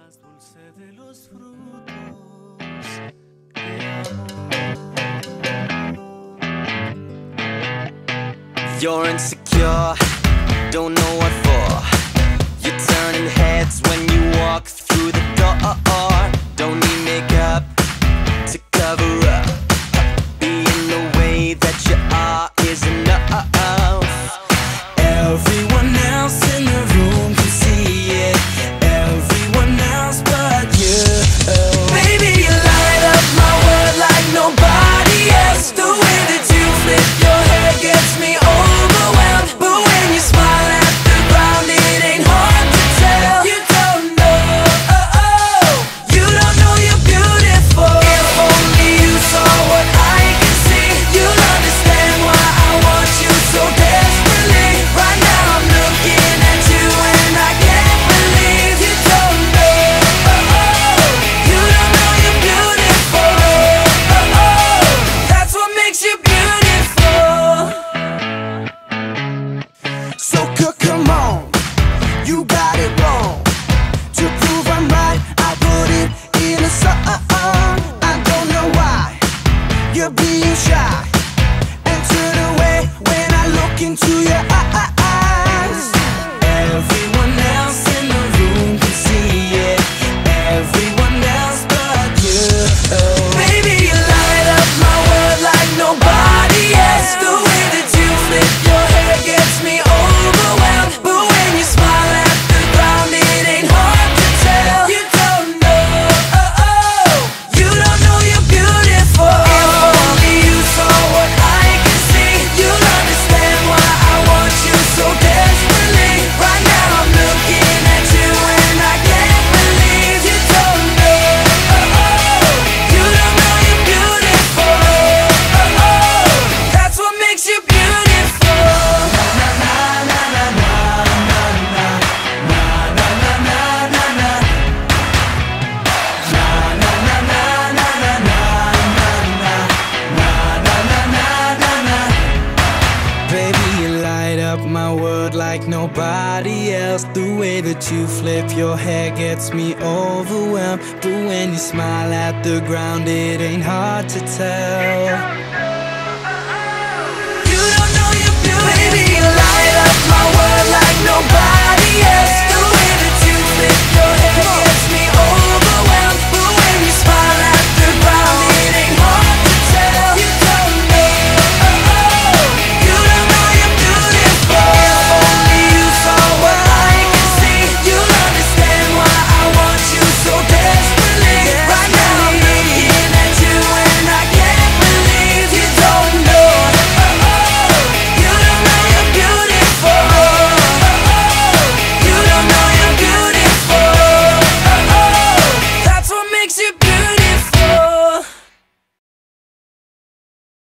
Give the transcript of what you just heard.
You're insecure, don't know what for. You're turning heads when you walk through the door. Don't need makeup to cover up. Being the way that you are is enough. Everyone else in the room can see it. Everyone else but you. Baby, you light up my world like nobody else. The way that you flip your hair gets me overwhelmed. But when you smile at the ground, it ain't hard to tell. You don't know, you don't know you're beautiful. If only you saw what I can see, you'll understand why I want you so desperately. Right now I'm looking at you and I can't believe you don't know, you don't know you're beautiful. That's what makes you beautiful. So come on, you got it wrong. To prove I'm right, I put it in a song. I don't know why you're being shy and turn away when I look into your eyes. Everyone else in the room can see it. Everyone else but you. Baby, you light up my world like nobody else. The way that you flip your hair gets me overwhelmed. But when you smile at the ground, it ain't hard to tell. You don't know, you don't know you're beautiful. If only you saw what I can see, you'll understand why I want you so desperately. Right now I'm looking at you and I can't believe you don't know, you don't know you're beautiful. That's what makes you beautiful. Na na na na na na na na na na na na na. Na na na na na na na na na na na. Baby, you light up my world like nobody else. The way that you flip your hair gets me overwhelmed. But when you smile at the ground, it ain't hard to tell. You don't know you're beautiful. Baby, you light up my world like nobody else. The way that you flip your